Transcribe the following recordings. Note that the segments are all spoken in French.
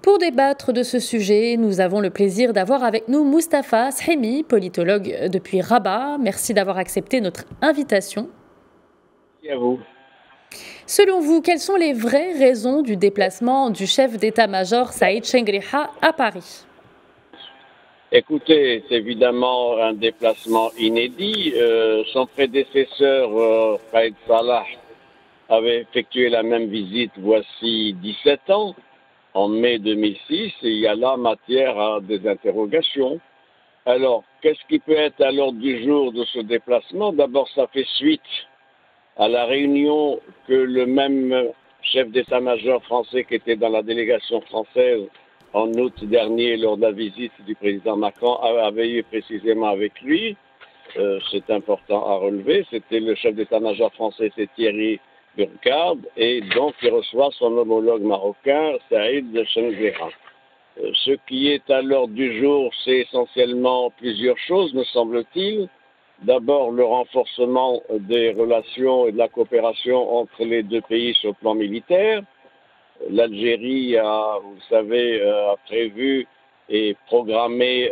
pour débattre de ce sujet, nous avons le plaisir d'avoir avec nous Moustapha Shemi, politologue depuis Rabat. Merci d'avoir accepté notre invitation. Merci à vous. Selon vous, quelles sont les vraies raisons du déplacement du chef d'état-major Saïd Chengriha à Paris? Écoutez, c'est évidemment un déplacement inédit. Son prédécesseur, Khaïd Salah, avait effectué la même visite voici 17 ans, en mai 2006, et il y a là matière à des interrogations. Alors, qu'est-ce qui peut être à l'ordre du jour de ce déplacement? D'abord, ça fait suite à la réunion que le même chef d'état-major français qui était dans la délégation française en août dernier lors de la visite du président Macron avait eu précisément avec lui. C'est important à relever. C'était le chef d'état-major français, c'est Thierry Burkhard, et donc il reçoit son homologue marocain, Saïd Chengriha. Ce qui est à l'ordre du jour, c'est essentiellement plusieurs choses, me semble-t-il. D'abord, le renforcement des relations et de la coopération entre les deux pays sur le plan militaire. L'Algérie a, vous le savez, a prévu et programmé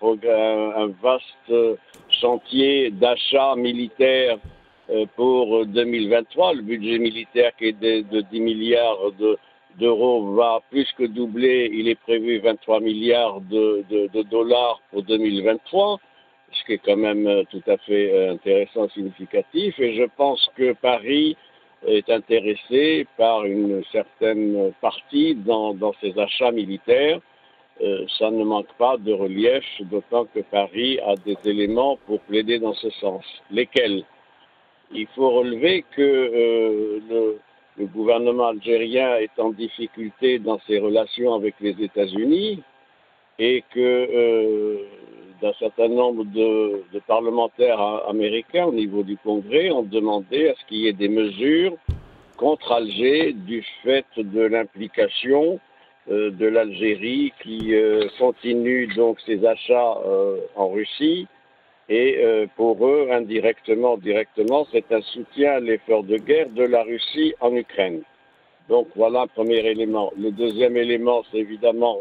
un vaste chantier d'achat militaire pour 2023. Le budget militaire qui est de 10 milliards d'euros va plus que doubler. Il est prévu 23 milliards de dollars pour 2023, ce qui est quand même tout à fait intéressant, significatif. Et je pense que Paris est intéressé par une certaine partie dans ces achats militaires. Ça ne manque pas de relief, d'autant que Paris a des éléments pour plaider dans ce sens. Lesquels? Il faut relever que le gouvernement algérien est en difficulté dans ses relations avec les États-Unis et que d'un certain nombre de parlementaires américains au niveau du Congrès ont demandé à ce qu'il y ait des mesures contre Alger du fait de l'implication de l'Algérie qui continue donc ses achats en Russie. Et pour eux, indirectement, directement, c'est un soutien à l'effort de guerre de la Russie en Ukraine. Donc voilà un premier élément. Le deuxième élément, c'est évidemment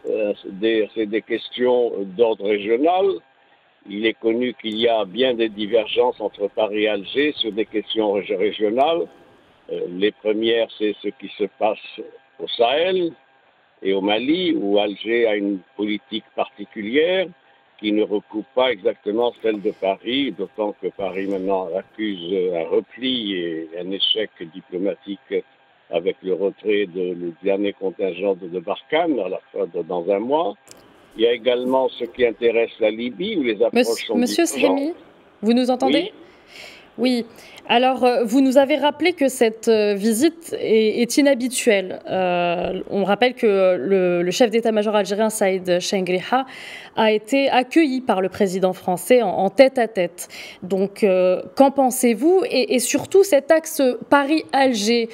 des questions d'ordre régional. Il est connu qu'il y a bien des divergences entre Paris et Alger sur des questions régionales. Les premières, c'est ce qui se passe au Sahel et au Mali, où Alger a une politique particulière qui ne recoupe pas exactement celle de Paris, d'autant que Paris maintenant accuse un repli et un échec diplomatique avec le retrait du dernier contingent de Barkhane dans un mois. Il y a également ce qui intéresse la Libye, où les approches sont Monsieur différentes. Shemi, vous nous entendez? Oui. Alors, vous nous avez rappelé que cette visite est inhabituelle. On rappelle que le chef d'état-major algérien, Saïd Chengriha, a été accueilli par le président français en tête-à-tête. Donc, qu'en pensez-vous? Et surtout, cet axe Paris-Alger,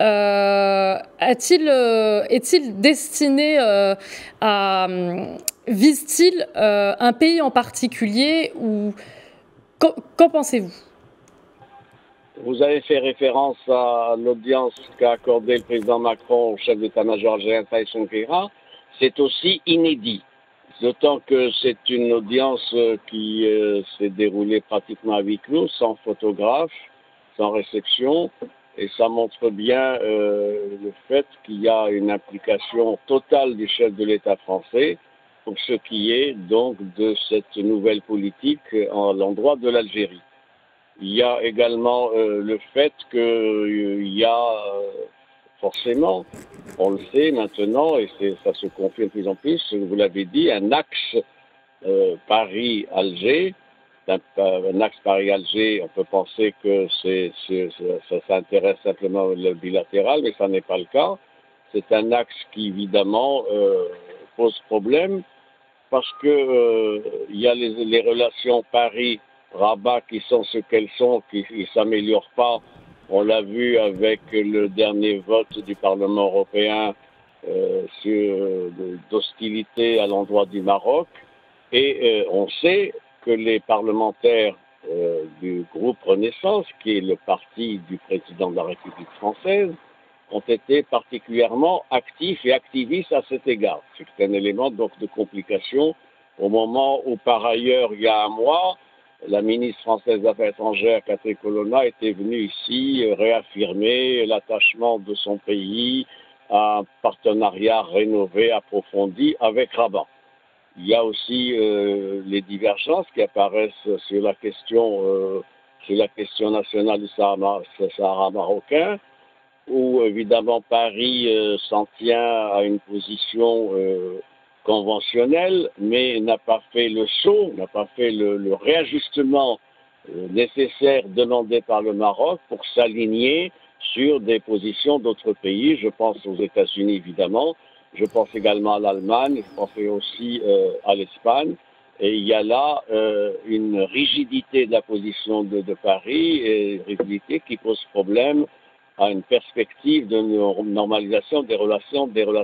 est-il destiné à... vise-t-il un pays en particulier ou qu'en pensez-vous? Vous avez fait référence à l'audience qu'a accordée le président Macron au chef d'état-major algérien Saïd Chengriha. C'est aussi inédit, d'autant que c'est une audience qui s'est déroulée pratiquement à huis clos, sans photographe, sans réception, et ça montre bien le fait qu'il y a une implication totale du chef de l'État français pour ce qui est donc de cette nouvelle politique à l'endroit de l'Algérie. Il y a également le fait qu'il y a forcément, on le sait maintenant, et ça se confirme de plus en plus, vous l'avez dit, un axe Paris-Alger. Un axe Paris-Alger, on peut penser que ça intéresse simplement le bilatéral, mais ça n'est pas le cas. C'est un axe qui, évidemment, pose problème parce que il y a les relations Paris-Rabat qui sont ce qu'elles sont, qui ne s'améliorent pas. On l'a vu avec le dernier vote du Parlement européen d'hostilité à l'endroit du Maroc. Et on sait que les parlementaires du groupe Renaissance, qui est le parti du président de la République française, ont été particulièrement actifs et activistes à cet égard. C'est un élément donc de complication au moment où, par ailleurs, il y a un mois, la ministre française des Affaires étrangères, Catherine Colonna, était venue ici réaffirmer l'attachement de son pays à un partenariat rénové, approfondi avec Rabat. Il y a aussi les divergences qui apparaissent sur la question nationale du Sahara marocain, où évidemment Paris s'en tient à une position conventionnelle, mais n'a pas fait le saut, n'a pas fait le réajustement nécessaire demandé par le Maroc pour s'aligner sur des positions d'autres pays. Je pense aux États-Unis évidemment, je pense également à l'Allemagne, je pense aussi à l'Espagne. Et il y a là une rigidité de la position de Paris, et rigidité qui pose problème à une perspective de normalisation des relations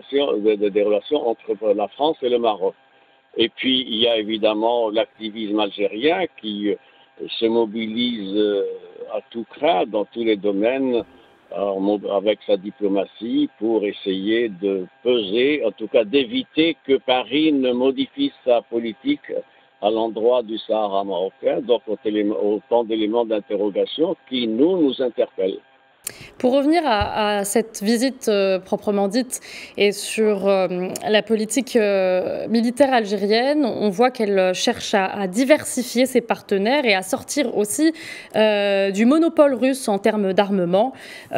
entre la France et le Maroc. Et puis, il y a évidemment l'activisme algérien qui se mobilise à tout crin dans tous les domaines avec sa diplomatie pour essayer de peser, en tout cas d'éviter que Paris ne modifie sa politique à l'endroit du Sahara marocain. Donc, autant d'éléments d'interrogation qui nous interpellent. Pour revenir à cette visite proprement dite et sur la politique militaire algérienne, on voit qu'elle cherche à diversifier ses partenaires et à sortir aussi du monopole russe en termes d'armement.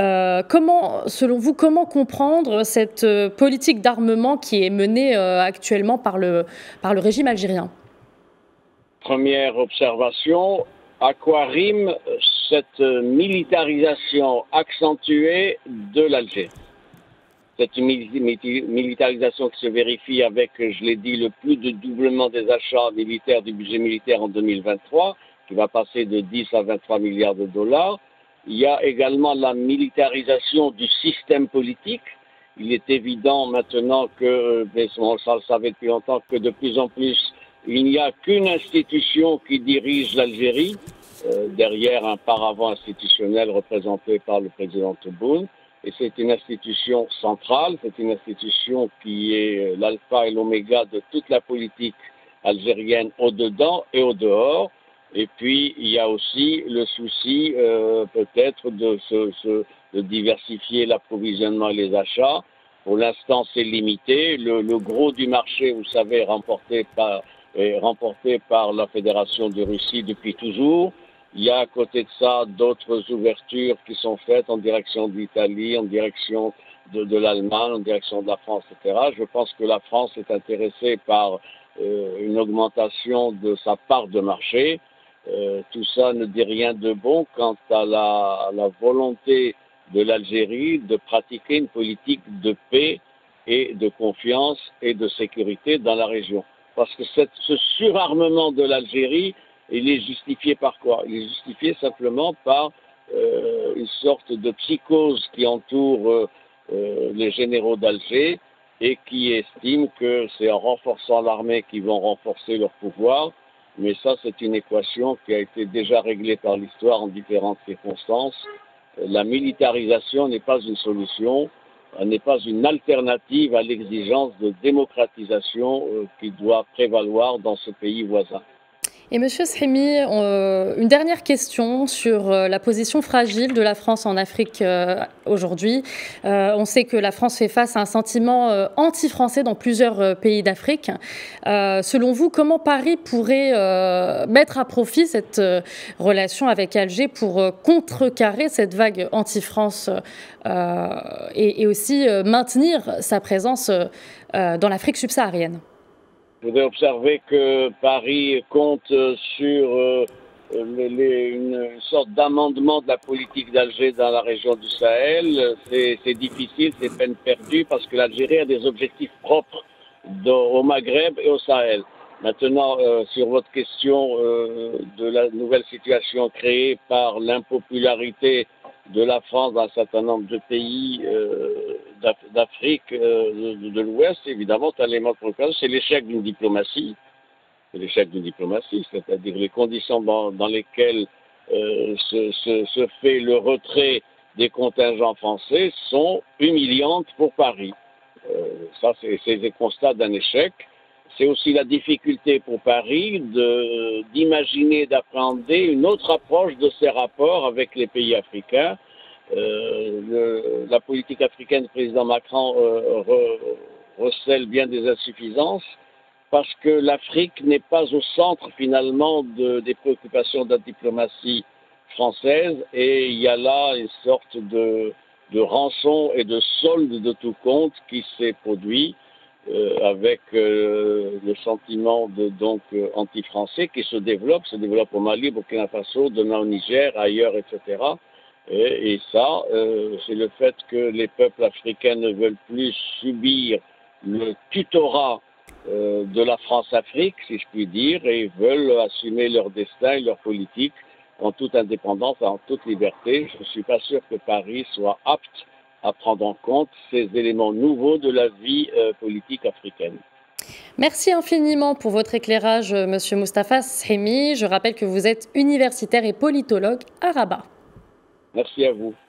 Selon vous, comment comprendre cette politique d'armement qui est menée actuellement par le régime algérien? Première observation, à quoi rime cette militarisation accentuée de l'Algérie? Cette militarisation qui se vérifie avec, je l'ai dit, le plus de doublement des achats militaires, du budget militaire en 2023, qui va passer de 10 à 23 milliards de dollars. Il y a également la militarisation du système politique. Il est évident maintenant que, on le savait depuis longtemps, que de plus en plus, il n'y a qu'une institution qui dirige l'Algérie, derrière un paravent institutionnel représenté par le président Tebboune. Et c'est une institution centrale, c'est une institution qui est l'alpha et l'oméga de toute la politique algérienne au-dedans et au-dehors. Et puis, il y a aussi le souci peut-être de diversifier l'approvisionnement et les achats. Pour l'instant, c'est limité. Le gros du marché, vous savez, est remporté par la Fédération de Russie depuis toujours. Il y a à côté de ça d'autres ouvertures qui sont faites en direction de l'Italie, en direction de l'Allemagne, en direction de la France, etc. Je pense que la France est intéressée par une augmentation de sa part de marché. Tout ça ne dit rien de bon quant à la volonté de l'Algérie de pratiquer une politique de paix et de confiance et de sécurité dans la région. Parce que ce surarmement de l'Algérie, il est justifié par quoi? Il est justifié simplement par une sorte de psychose qui entoure les généraux d'Alger et qui estiment que c'est en renforçant l'armée qu'ils vont renforcer leur pouvoir. Mais ça, c'est une équation qui a été déjà réglée par l'histoire en différentes circonstances. La militarisation n'est pas une solution, n'est pas une alternative à l'exigence de démocratisation qui doit prévaloir dans ce pays voisin. Et Monsieur Srimi, une dernière question sur la position fragile de la France en Afrique aujourd'hui. On sait que la France fait face à un sentiment anti-français dans plusieurs pays d'Afrique. Selon vous, comment Paris pourrait mettre à profit cette relation avec Alger pour contrecarrer cette vague anti-France et aussi maintenir sa présence dans l'Afrique subsaharienne? Je voudrais observer que Paris compte sur une sorte d'amendement de la politique d'Alger dans la région du Sahel. C'est difficile, c'est peine perdue parce que l'Algérie a des objectifs propres au Maghreb et au Sahel. Maintenant, sur votre question de la nouvelle situation créée par l'impopularité de la France dans un certain nombre de pays d'Afrique de l'Ouest, évidemment, c'est un élément de préoccupation, c'est l'échec d'une diplomatie. C'est l'échec d'une diplomatie, c'est-à-dire les conditions dans lesquelles se fait le retrait des contingents français sont humiliantes pour Paris. Ça, c'est des constats d'un échec. C'est aussi la difficulté pour Paris d'imaginer, d'appréhender une autre approche de ses rapports avec les pays africains. La politique africaine du président Macron recèle bien des insuffisances parce que l'Afrique n'est pas au centre finalement des préoccupations de la diplomatie française et il y a là une sorte de rançon et de solde de tout compte qui s'est produit avec le sentiment anti-français qui se développe au Mali, Burkina Faso, demain au Niger, ailleurs, etc. Et ça, c'est le fait que les peuples africains ne veulent plus subir le tutorat de la France-Afrique, si je puis dire, et veulent assumer leur destin et leur politique en toute indépendance, en toute liberté. Je ne suis pas sûr que Paris soit apte à prendre en compte ces éléments nouveaux de la vie politique africaine. Merci infiniment pour votre éclairage, Monsieur Moustapha Shemi. Je rappelle que vous êtes universitaire et politologue à Rabat. Merci à vous.